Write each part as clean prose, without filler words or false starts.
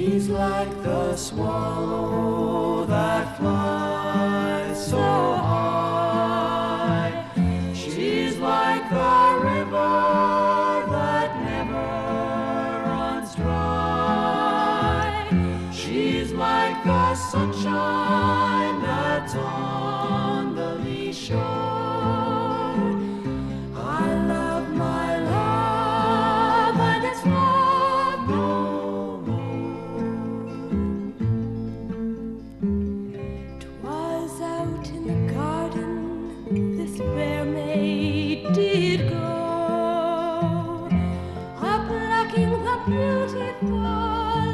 She's like the swallow that flies so high. She's like the river that never runs dry. She's like the sunshine that's on the lee shore. I love my love and it's love no more. 'Twas out in the garden this fair maid did go, a-plucking the beautiful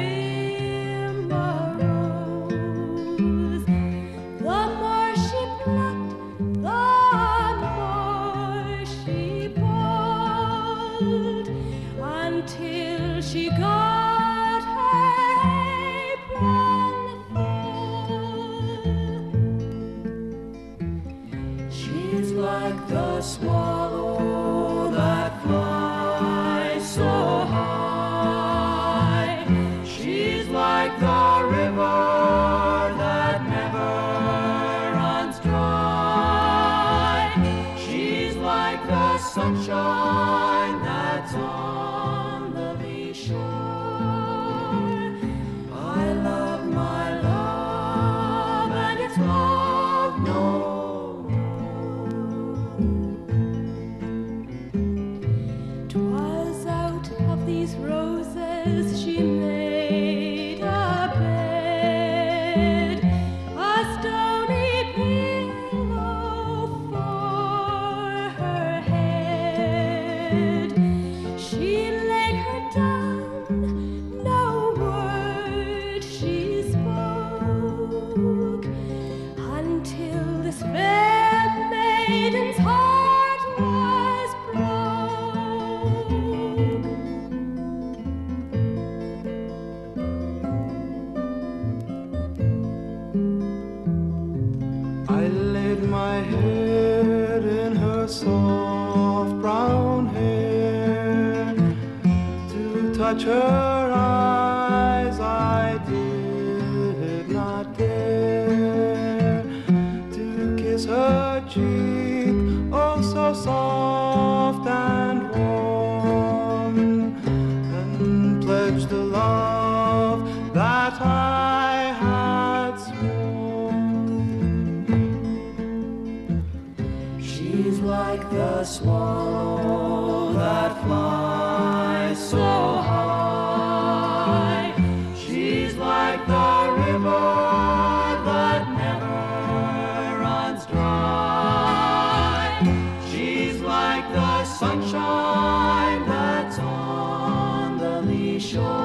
primrose. The more she plucked, the more she pulled, until she got her apron full. She's like the swallow that flies so high. She's like the river that never runs dry. She's like the sunshine that's on the lee shore. I love my love and it's love no more. 'Twas out of these roses she made a bed, a stony pillow for her head. She laid her down, no word she spoke, until this fair maiden's heart was broke. I laid my head in her soft brown hair. To touch her eyes I did not dare. To kiss her cheek, oh so soft and warm, and pledge the love that I had sworn. She's like the swallow that flies so high. She's like the river that never runs dry. She's like the sunshine that's on the lee shore.